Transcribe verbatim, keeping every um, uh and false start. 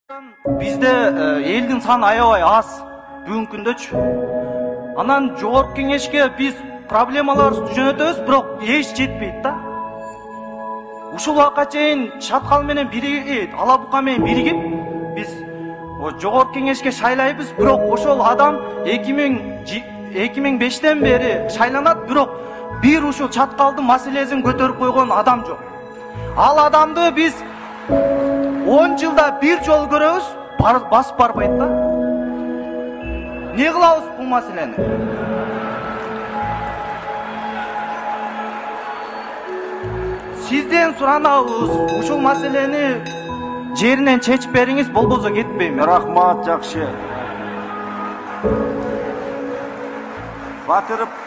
Bizde элдин саны аябай аз бүгүнкү күндөчү. Анан жогорку кеңешке биз проблемаларыбызды жөнөтөбүз, бирок эч жетпейт да. Ушул убакка чейин чаткал менен биригип, ала бука менен биригип, биз жогорку кеңешке шайлайбыз, бирок ошол адам эки миң бештен бери шайланат, бирок бир ушул чаткалдын маселесин көтөрүп койгон адам жок. Ал адамды биз он жылда бир жол көрөбүз, басып барбайт да. Не кылабыз бул маселени? Сизден суранабыз, ушул маселени жеринен чечип бериңиз, болбосо кетпейм. Рахмат, жакшы. Батырып